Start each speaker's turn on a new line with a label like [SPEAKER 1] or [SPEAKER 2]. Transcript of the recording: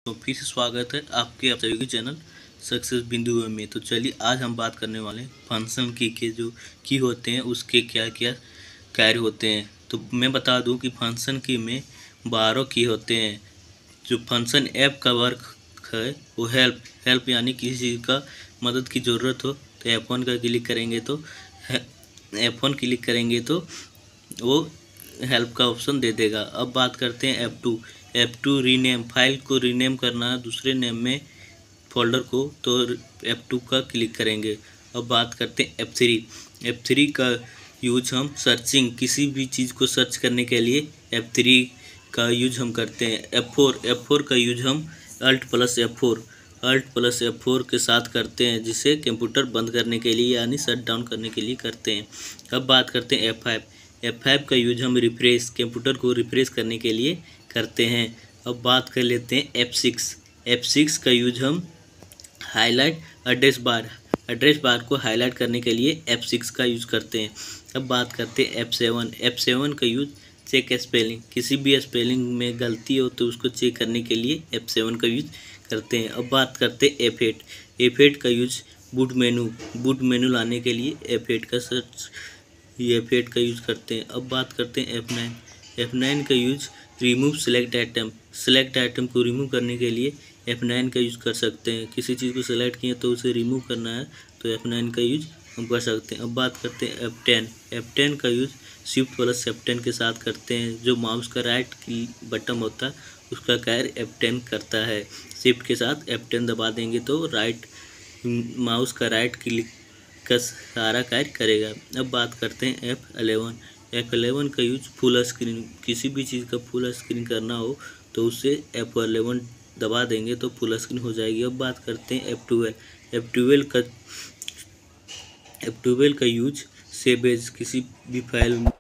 [SPEAKER 1] तो फिर से स्वागत है आपके सभी के चैनल सक्सेस बिंदु में। तो चलिए आज हम बात करने वाले हैं फंक्शन की के जो की होते हैं उसके क्या क्या कार्य होते हैं। तो मैं बता दूं कि फंक्शन की में 12 की होते हैं। जो फंक्शन ऐप का वर्क है वो हेल्प यानी किसी चीज़ का मदद की ज़रूरत हो तो F1 का क्लिक करेंगे तो F1 क्लिक करेंगे तो वो हेल्प का ऑप्शन दे देगा। अब बात करते हैं F2 रीनेम, फाइल को रीनेम करना दूसरे नेम में फोल्डर को, तो F2 का क्लिक करेंगे। अब बात करते हैं F3 का यूज हम सर्चिंग, किसी भी चीज़ को सर्च करने के लिए F3 का यूज हम करते हैं। F4 का यूज हम Alt प्लस F4 के साथ करते हैं, जिसे कंप्यूटर बंद करने के लिए यानी शट डाउन करने के लिए करते हैं। अब बात करते हैं F5 का यूज हम कंप्यूटर को रिफ्रेश करने के लिए करते हैं। अब बात कर लेते हैं F6 का यूज हम हाईलाइट एड्रेस बार को हाईलाइट करने के लिए F6 का यूज करते हैं। अब बात करते हैं F7 का यूज चेक स्पेलिंग, किसी भी स्पेलिंग में गलती हो तो उसको चेक करने के लिए F7 का यूज करते हैं। अब बात करते हैं F8 का यूज बूट मेनू लाने के लिए F8 का यूज करते हैं। अब बात करते हैं F9 का यूज रिमूव सेलेक्ट आइटम को रिमूव करने के लिए F9 का यूज कर सकते हैं। किसी चीज़ को सेलेक्ट किए तो उसे रिमूव करना है तो F9 का यूज हम कर सकते हैं। अब बात करते हैं F10 का यूज शिफ्ट प्लस F10 के साथ करते हैं। जो माउस का राइट की बटन होता है उसका कार्य F10 करता है। शिफ्ट के साथ F10 दबा देंगे तो माउस का राइट क्लिक का सारा कार्य करेगा। अब बात करते हैं F11 का यूज फुल स्क्रीन, किसी भी चीज़ का फुल स्क्रीन करना हो तो उससे F11 दबा देंगे तो फुल स्क्रीन हो जाएगी। अब बात करते हैं F12 का यूज सेव एज, किसी भी फाइल